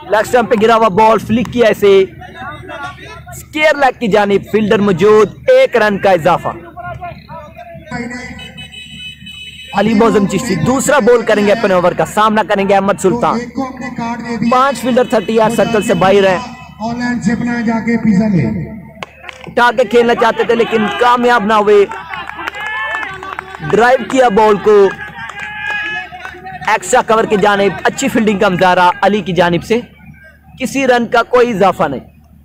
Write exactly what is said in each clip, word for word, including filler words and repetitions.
Leg stump पे गिरा हुआ बॉल फ्लिक किया इसे स्क्वायर लेग की जानिब, फील्डर मौजूद, एक रन का इजाफा। अली मौजम चिश्ती दूसरा बॉल करेंगे अपने ओवर का, सामना करेंगे अहमद सुल्तान। पांच फील्डर थर्टी यार्ड सर्कल से बाहर है, उठा के खेलना चाहते थे लेकिन कामयाब ना हुए। ड्राइव किया बॉल को एक्स्ट्रा कवर की जानिब, अच्छी फील्डिंग का मुजाहरा अली की जानिब से, किसी रन का कोई इजाफा नहीं।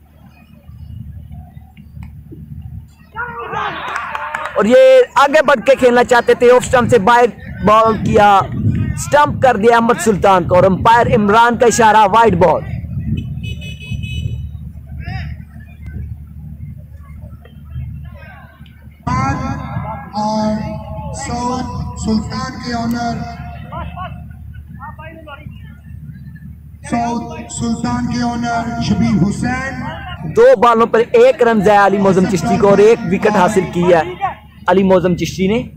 और ये आगे बढ़ के खेलना चाहते थे, ऑफ स्टंप से बाहर बॉल किया, स्टंप कर दिया अहमद सुल्तान को और अंपायर इमरान का इशारा वाइड बॉल। और सुल्तान के ऑनर सुल्तान के ऑनर शबीर हुसैन। दो बॉलों पर एक रन जाया अली मौजम चिश्ती को और एक विकेट हासिल किया अली मौजम चिश्ती ने।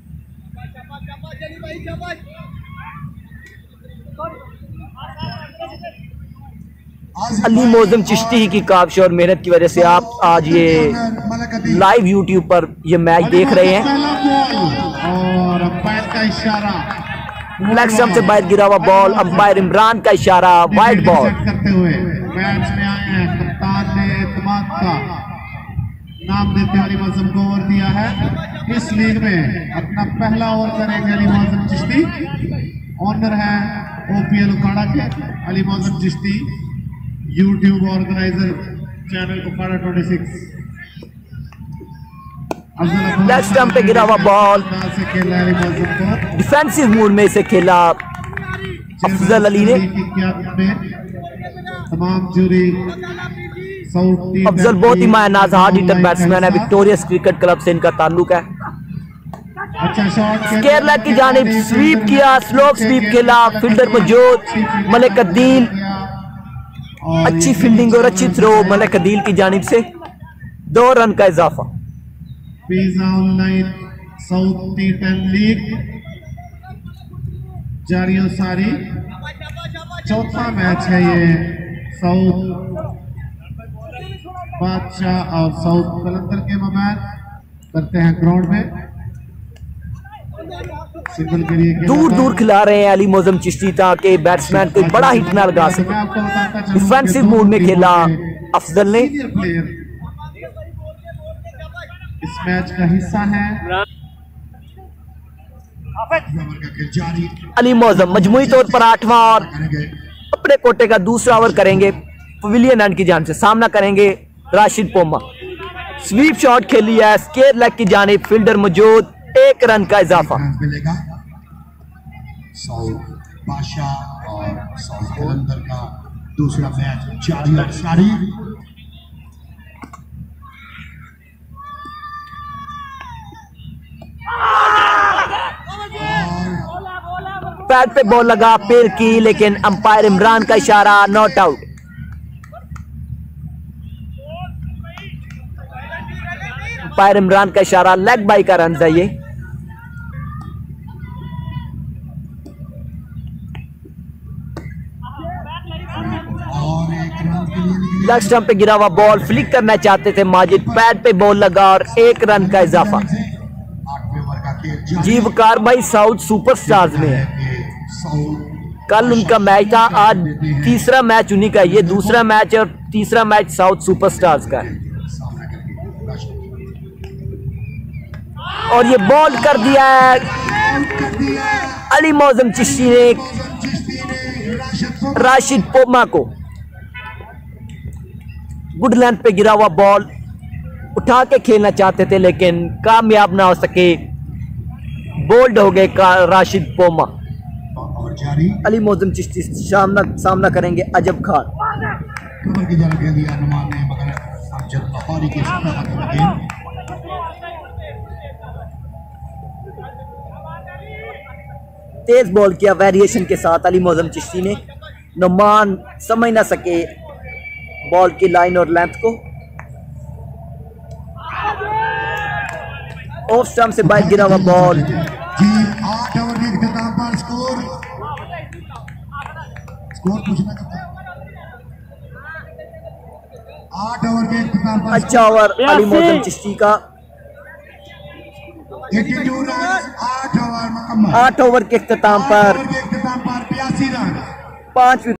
अली मौजम चिश्ती की काबिश और मेहनत की वजह से आप आज ये लाइव यूट्यूब पर ये मैच देख रहे हैं। और अंपायर का इशारा, लेग स्टंप से बाहर गिरा हुआ बॉल, अंपायर इमरान का इशारा वाइड बॉल। करते हुए मैच में आए हैं, कप्तान ने एतमाद का नाम देते हुए अली मौजम को ओवर दिया है। इस लीग में अपना पहला ओवर करेंगे अली मौजम चिश्ती। ऑनर है ओपीएल उखाड़ा के Ali Moazzam Chishti, YouTube organiser channel उखाड़ा ट्वेंटी सिक्स। लेग स्टंप पे गिरा हुआ बॉल, डिफेंसिव मूड में इसे खेला अफजल अली ने। तमाम जूरी अफजल बहुत ही मायनाज हार्ड हिटर बैट्समैन है, विक्टोरियस क्रिकेट क्लब से इनका ताल्लुक है। स्क्वायर लेग की जानिब स्वीप किया, स्लोप स्वीप खेला, फील्डर मौजूद मलिक अदील, अच्छी फील्डिंग और अच्छी थ्रो मलिक अदील की जानिब से, दो रन का इजाफा। Pizza online south T ten league जारी और सारी चौथा मैच है ये साउथ बादशाह और साउथ कलंदर के मैच करते हैं ग्राउंड में। सिंगल के लिए दूर दूर खिला रहे हैं अली मौजम चिश्ती ताकि बैट्समैन कोई बड़ा हिट ना लगा सके। डिफेंसिव मूड में खेला अफजल ने। इस मैच का हिस्सा है अली मौजम मजमूई तौर पर आठवां और अपने कोटे का दूसरा ओवर करेंगे पवेलियन एंड की जान से, सामना करेंगे राशिद पोमा। स्वीप शॉट खेली है, स्क्वायर लेग की जानिब, फील्डर मौजूद, एक रन का इजाफा। मिलेगा साउथ बादशाह और साउथ कलंदर का दूसरा मैच जारी और सारी। पैड पे बॉल लगा, पैर की, लेकिन अंपायर इमरान का इशारा नॉट आउट। अंपायर इमरान का इशारा लेग बाई का रन है ये। लेग स्टंप पे गिरा हुआ बॉल फ्लिक करना चाहते थे माजिद, पैड पे बॉल लगा और एक रन का इजाफा। जी वकार भाई साउथ सुपरस्टार्स में है, कल उनका मैच था, आज तीसरा मैच उन्हीं का, ये दूसरा मैच और तीसरा मैच साउथ सुपरस्टार्स का है। और ये बॉल कर दिया है अली मौजम चिश्ती ने राशिद पोमा को। गुड लेंथ पे गिरा हुआ बॉल उठा के खेलना चाहते थे लेकिन कामयाब ना हो सके, बोल्ड हो गए राशिद पोमा। अली मौजम चिश्ती सामना सामना करेंगे अजब खान। तेज बॉल किया वेरिएशन के साथ अली मौजम चिश्ती ने, नुमान समझ ना सके बॉल की लाइन और लेंथ को। ऑफ स्टंप से बाहर गिरा हुआ बॉल, आठ ओवर के इख्तिताम पर स्कोर स्कोर पूछना आठ ओवर के इख्तिताम पर अच्छा ओवर अली मौजम चिश्ती का। बयासी रन, आठ ओवर मुकम्मल। आठ ओवर के इख्तिताम आठ पर ओवर के इख्तिताम पर बयासी रन। पांच